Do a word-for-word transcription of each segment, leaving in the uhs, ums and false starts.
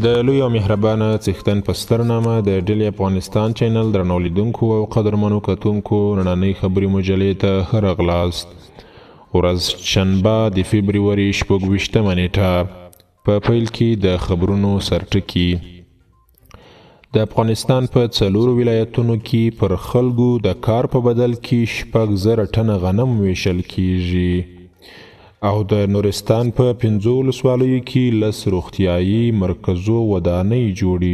د لوی او مهربانه څښتن په ستر نامه د ډیلی افغانستان چینل درنو لیدونکو او قدرمنو کتونکو نننۍ خبري مجلې ته ښه راغلاست. ورځ شنبه د فبروري شپږ ویشتمه نیټه. په پیل کې د خبرونو سرټکي. د افغانستان په څلورو ولایتونو کې پر خلکو د کار په بدل کې شپږ زره ټنه غنم ویشل کیږي او د نورستان په پنځو ولسوالیو کې لس روغتیایي مرکزو ودانۍ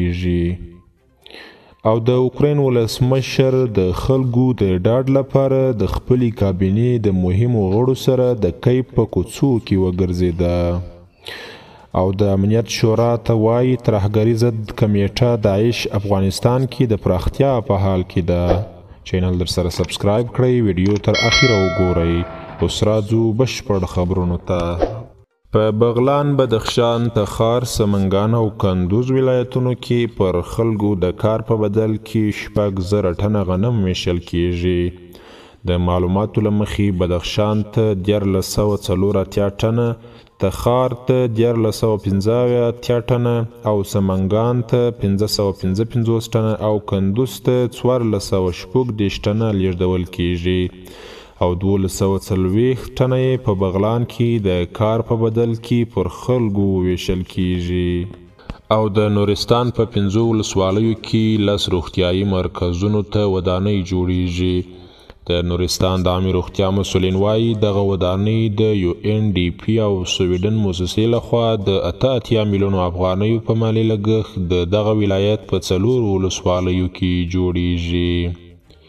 جوړیږي او د اوکراین ولسمشر د خلکو د ډاډ لپاره د خپلې کابینې د مهمو غړو سره د کیپ په کوڅو کې وګرځېده او د امنیت شورا ته وایي ترهګري ضد کمیټه داعش افغانستان کې د پراختیا په حال کې ده. چینل در سره سبسکرایب کړئ، ویډیو تر اخره وګورئ. اوس راځو بشپړ خبرونو ته. په بغلان، بدخشان، تخار، سمنګان او کندوز ولایتونو کې پر خلکو د کار په بدل کې شپږ زره ټنه غنم ویشل کیږي. د معلوماتو له مخې بدخشان ته دیارلس سوه څلور اتیا ټنه، تخار ته دیارلس سوه پنځه اتیا ټنه او سمنګان ته پنځه سوه پنځه پنځوس ټنه او کندوز ته څوارلس سوه شپږ دېرش ټنه لیږدول کیږي او دولس سوه څلوېښت ټنه یې په بغلان کې د کار په بدل کې پر خلکو وویشل کیږي او د نورستان په پنځو ولسوالیو کې لس روغتیایي مرکزونو ته ودانۍ جوړیږي. د نورستان د عامې روغتیا مسؤلین وایي دغه ودانۍ د یو این ډي پي او سویډن موسسې لخوا د اته اتیا میلیونو افغانیو په مالي لګښت د دغه ولایت په څلورو ولسوالیو کې جوړیږي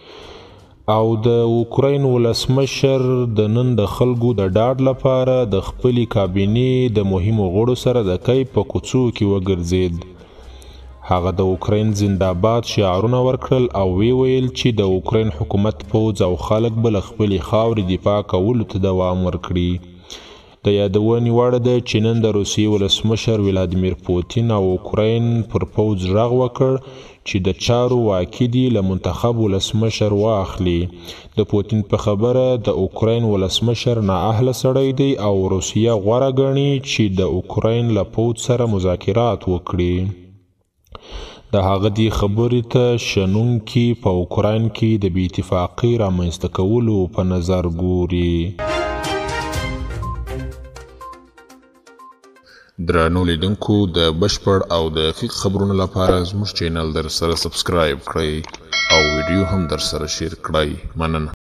او د اوکراین ولسمشر د نن د خلکو د ډاډ لپاره د خپلې کابینې د مهمو غړو سره د کیپ په کوڅو کې وګرځېد. هغه د اوکراین زنده‌باد شعارونه ورکړل او وی ویل چې د اوکراین حکومت پوځ او خلک به له خپلې خاورې دفاع کولو ته دوام ورکړي. د یادونې وړ ده چې نن د روسیې ولسمشر ولادیمیر پوتین او اوکراین پر پوځ غږ وکړ چې د چارو واکي دي له منتخب ولسمشر واخلي. د پوتین په خبره د اوکراین ولسمشر نااهله سړی دی او روسیه غوره ګڼي چې د اوکراین له پوځ سره مذاکرات وکړي. د هغه دې خبرې ته شنونکي په اوکراین کې د بې اتفاقۍ رامنځته کولو په نظر ګوري. درنو لیدونکو د بشپړ او دقیق خبرونو لپاره زموږ چینل در سره سبسکرایب کړئ او ویډیو هم در سره شیر کړئ. مننه.